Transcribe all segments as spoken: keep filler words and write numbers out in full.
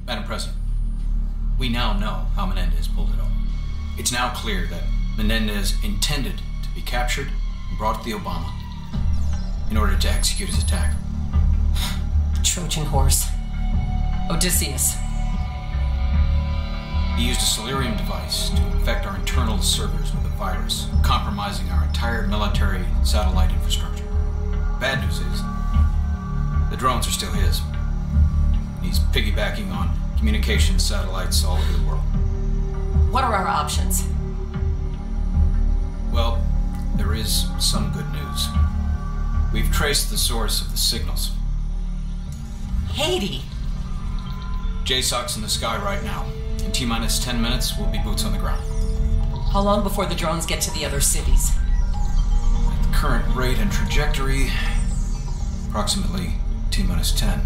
Madam President, we now know how Menendez pulled it off. It's now clear that Menendez intended to be captured and brought to the Obama in order to execute his attack. Trojan horse. Odysseus. He used a Solarium device to infect our internal servers with a virus, compromising our entire military satellite infrastructure. Bad news is, the drones are still his. He's piggybacking on communications satellites all over the world. What are our options? Well, there is some good news. We've traced the source of the signals. Haiti! J SOC's in the sky right now. In T-minus ten minutes, we'll be boots on the ground. How long before the drones get to the other cities? At the current rate and trajectory, approximately T-minus ten.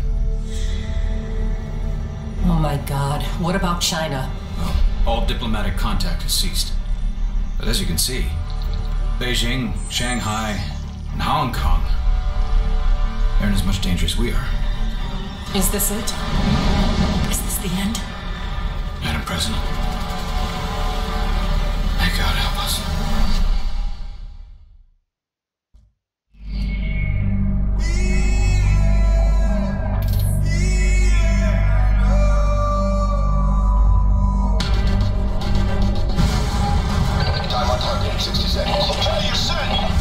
Oh my God, what about China? Well, all diplomatic contact has ceased. But as you can see, Beijing, Shanghai, and Hong Kong, they're in as much danger as we are. Is this it? Is this the end? Madam President, may God help us. Time on target, sixty seconds. Okay, you're set.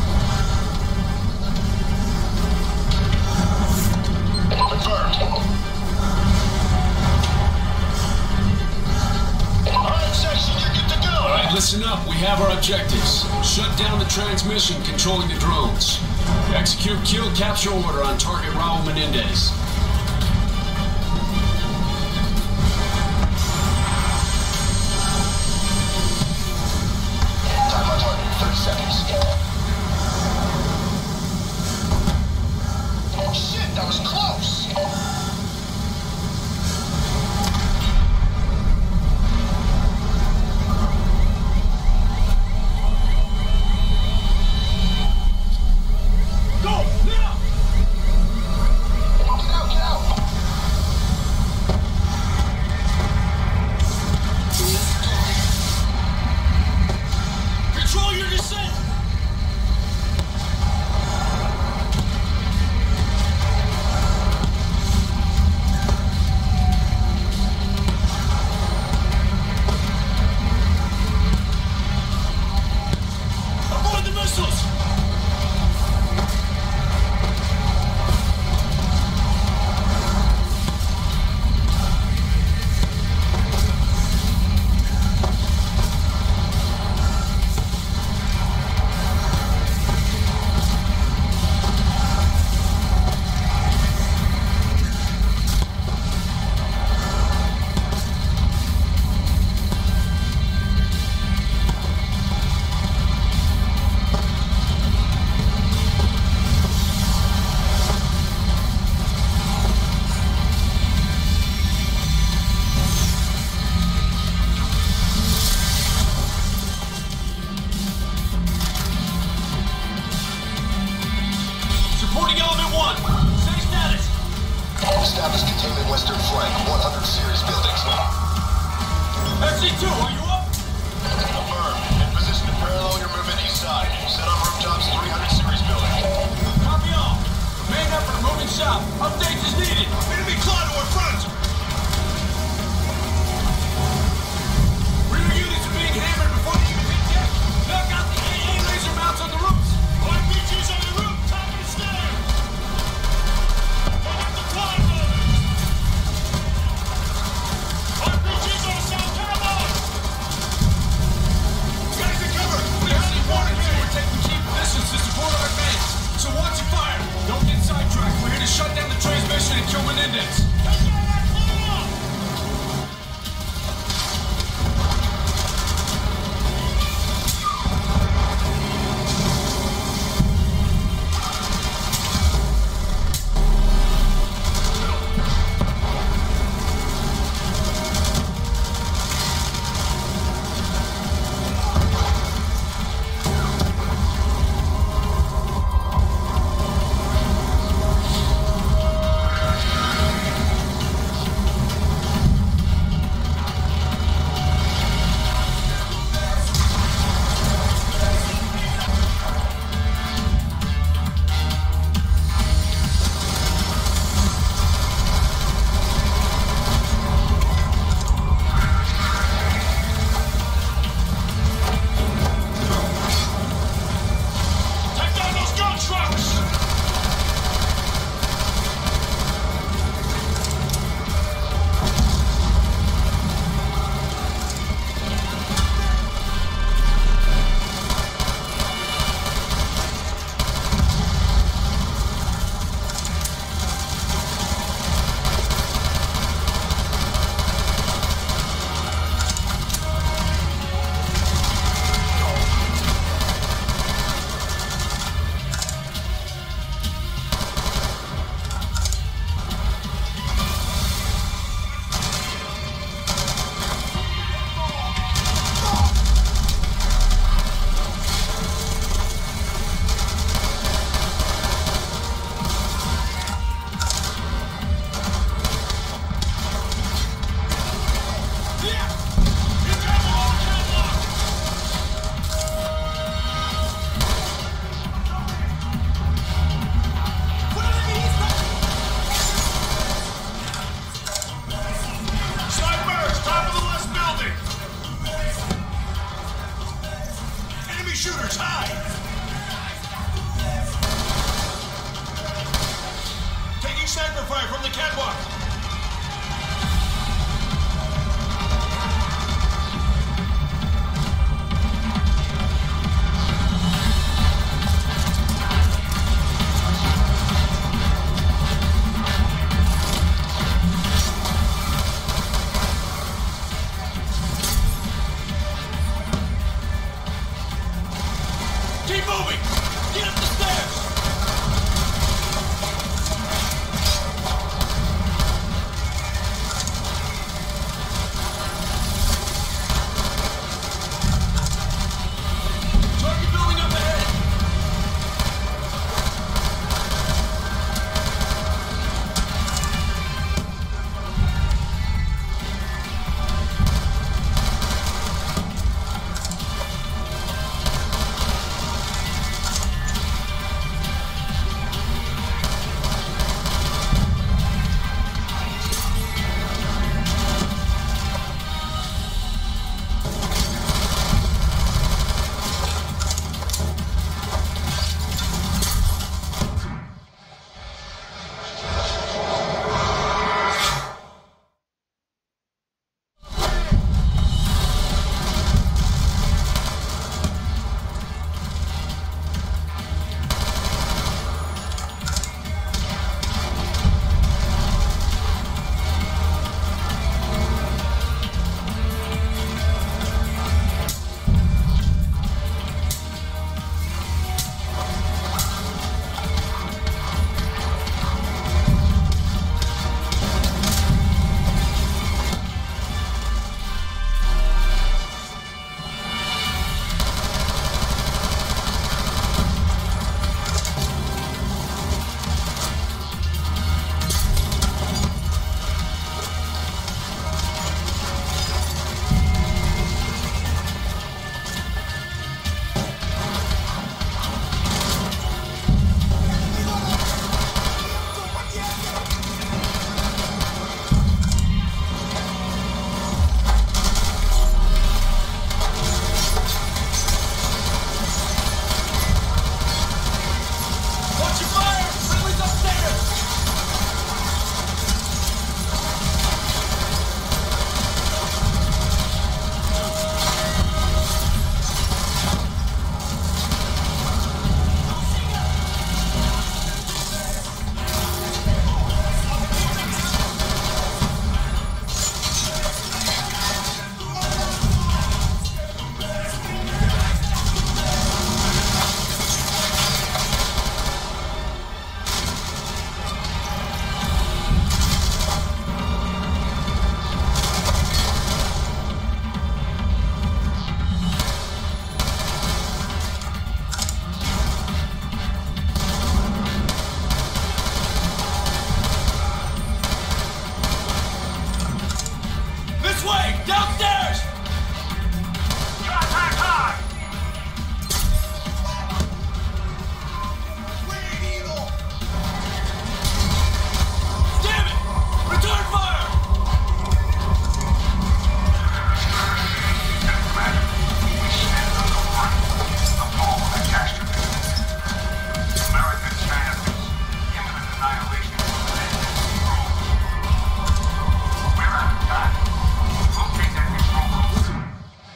Confirmed. Listen up, we have our objectives. Shut down the transmission controlling the drones. Execute kill capture order on target Raul Menendez. Time on target, thirty seconds. Oh shit, that was close! Established containment western flank, one hundred series buildings. S C two, are you up? Confirmed. In position to parallel your movement east side. Set on rooftops, three hundred series building. Copy all. Main effort moving south. Updates as needed. Enemy cloud to our front. Rear units are being hammered before they even hit deck. Knock out the A A laser mounts on the roofs. R P Gs on the roof, top of the stairs. Turn up the cloud motors. R P Gs on the south tower. Guys, in cover. We have the warning here. We're taking key positions to support our advance. So watch your fire. Don't get sidetracked. We're here to shut down the transmission and kill Menendez. Downstairs! Contact high! Damn it! Return fire! We stand on the front, the fall of the catastrophe. American China face imminent annihilation from the land. We're out of time. Locate that control room.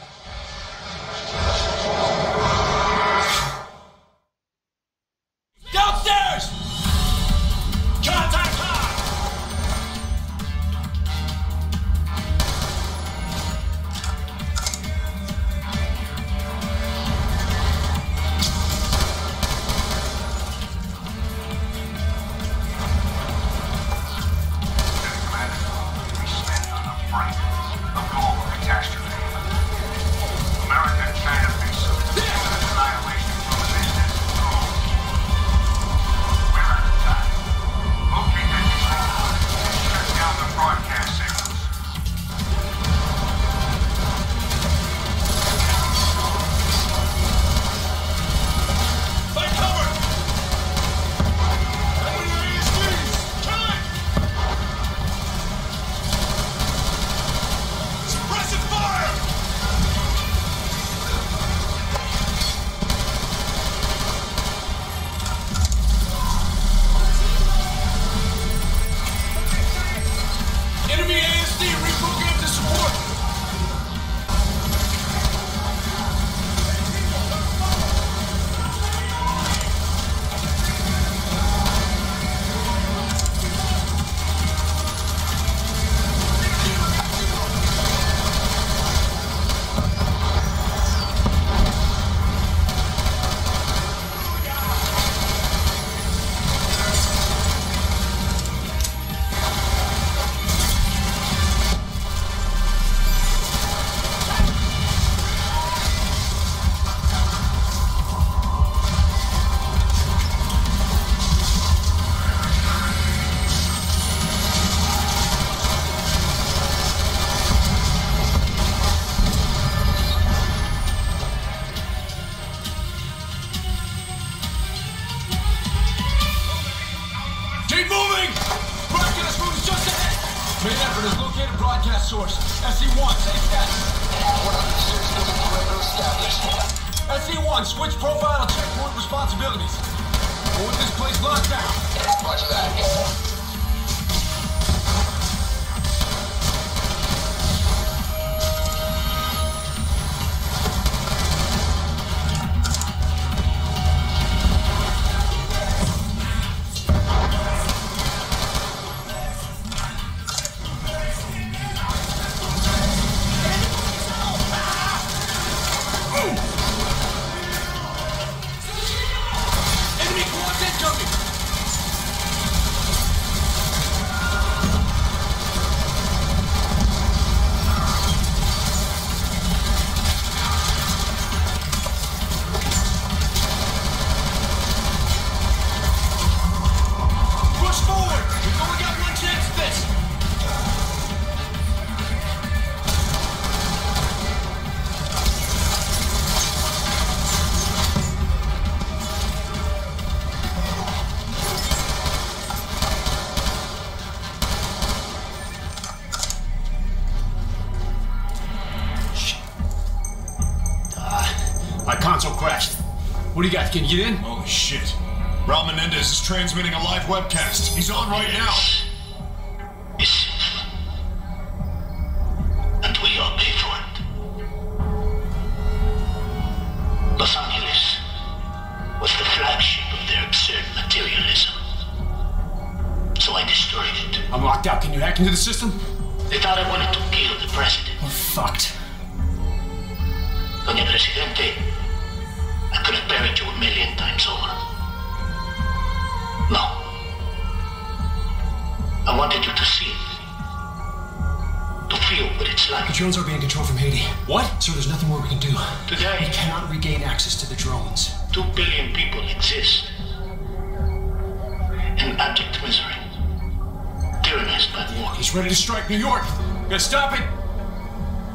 Downstairs! Contact high! We stand on the front, the fall of the catastrophe. American China face imminent annihilation from the land. We're out of time. Locate that control room. Shut down the broadcast signals. Find cover! Open your E S Ds! Time! Suppressive fire! Enemy A S D reprogrammed to support! Keep moving! Broadcast room is just ahead! Main effort is located broadcast source. S E one, same status. one oh six building perimeter established. S E one, switch profile and checkpoint responsibilities. I want this place locked down. Roger that. Enemy quads incoming! Push forward! We've only got one chance at this! My console crashed. What do you got? Can you get in? Holy shit. Raul Menendez is transmitting a live webcast. He's on right now. Is and we all pay for it. Los Angeles was the flagship of their absurd materialism. So I destroyed it. I'm locked out. Can you hack into the system? They thought I wanted to kill the president. We're fucked. Doña Presidente, I could have buried you a million times over. No. I wanted you to see it. To feel what it's like. The drones are being controlled from Haiti. What? Sir, there's nothing more we can do. Today, We cannot regain access to the drones. two billion people exist in abject misery, tyrannized by war. He's ready to strike New York. Gonna stop it?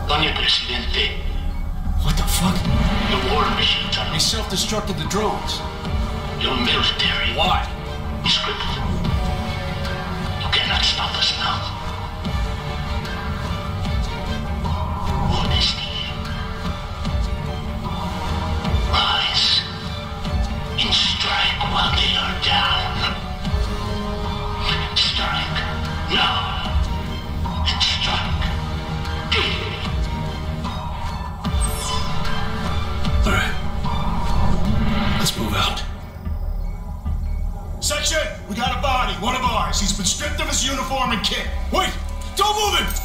Doña Presidente, What the fuck? the war machine tunnel. They self-destructed the drones. Your military Why? is crippled. You cannot stop us now. Honesty. Rise and strike while they are down. Strike now and strike deep. All right. Let's move out. Section, we got a body, one of ours. He's been stripped of his uniform and kit. Wait, don't move him!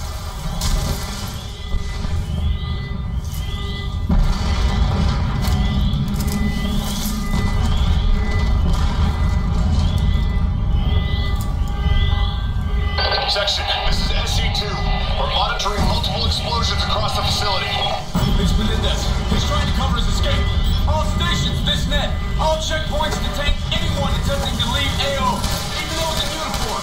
Section, this is S C two. We're monitoring multiple explosions across the facility. It's Menendez. He's trying to cover his escape. All stations, this net. All checkpoints detain anyone attempting to leave A O, even those in uniform.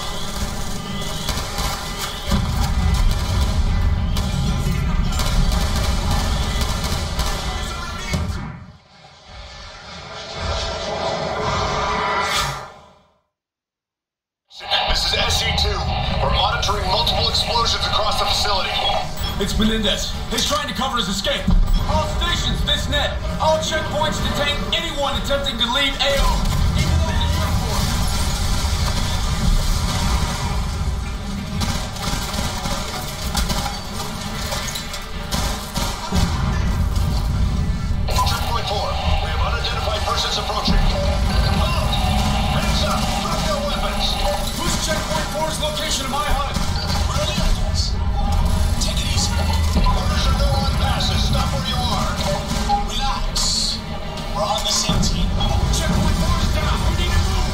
This is S C two. We're monitoring multiple explosions across the facility. It's Menendez. He's trying to cover his escape. All stations, this net. All checkpoints detain anyone attempting to leave A O, even those in uniform. Checkpoint four. We have unidentified persons approaching. Hello! Hands up! Drop your weapons! Who's checkpoint four's location of my hut? Where are the others? Take it easy. Orders are no on passes. Stop where you are. Relax. We're on the same team. Checkpoint four is down. We need to move.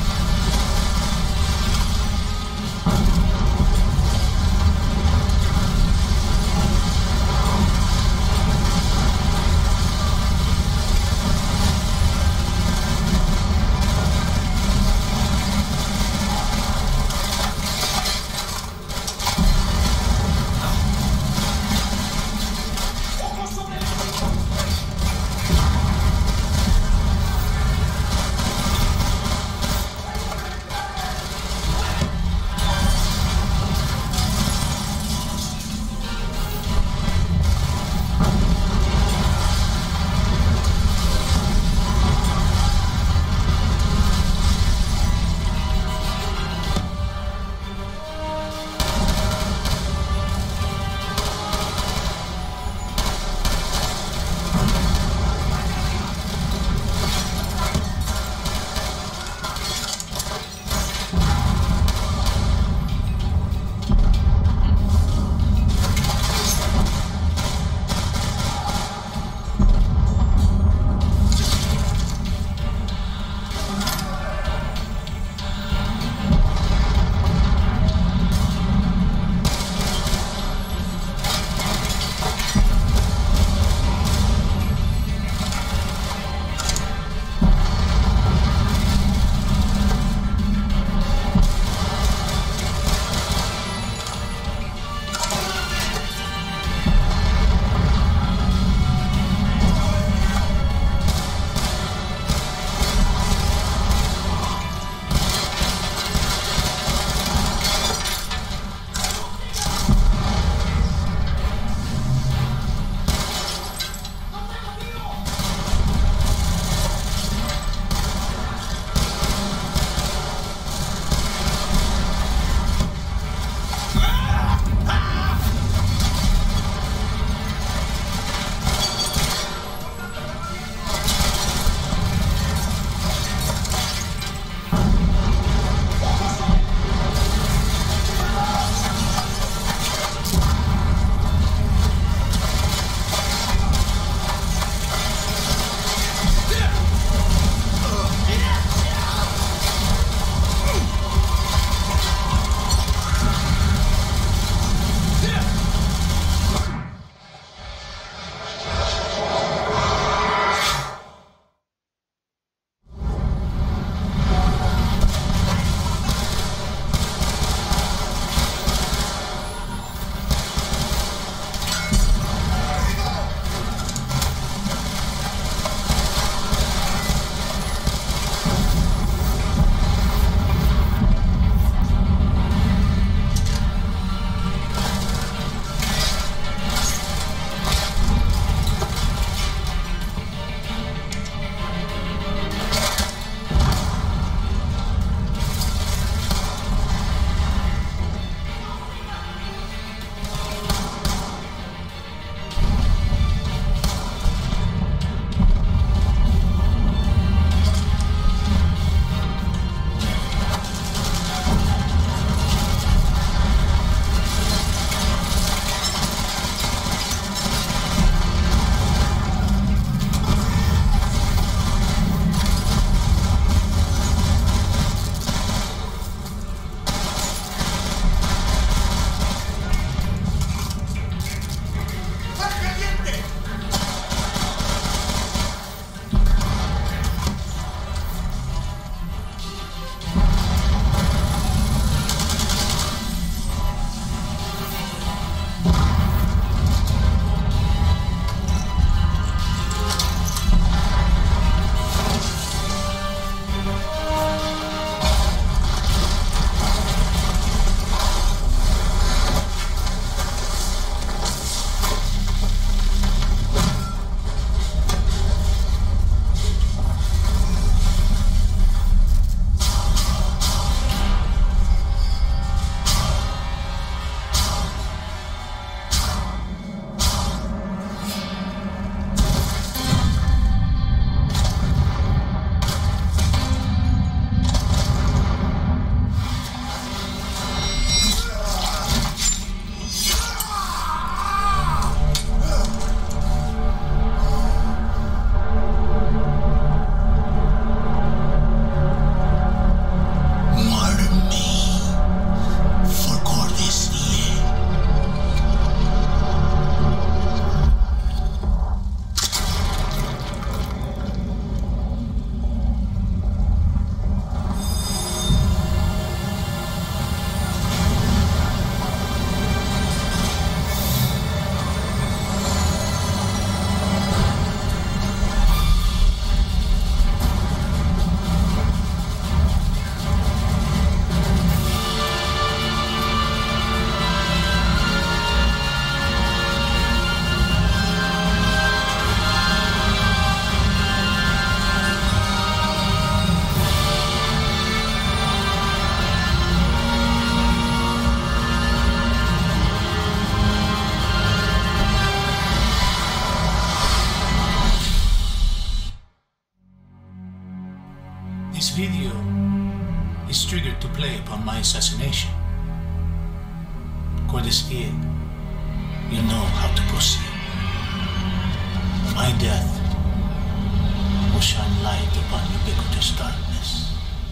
is triggered to play upon my assassination. Cordis Die, you know how to proceed. My death will shine light upon ubiquitous darkness.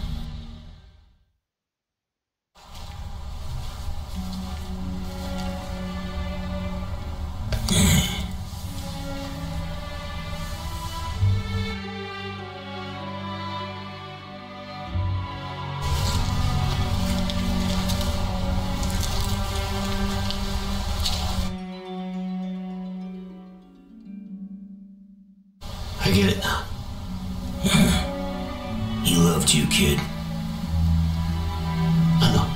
I get it now. He loved you, kid. I know.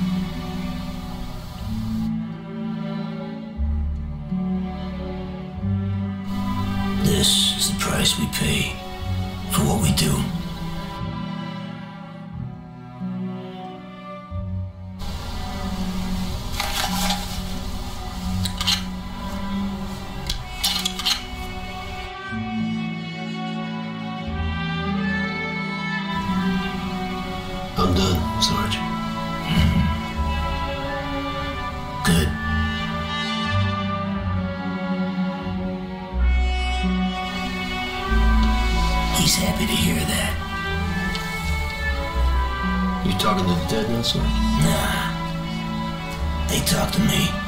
This is the price we pay for what we do. I'm done, Sarge. Good. He's happy to hear that. You talking to the dead now, Sarge? Nah. They talk to me.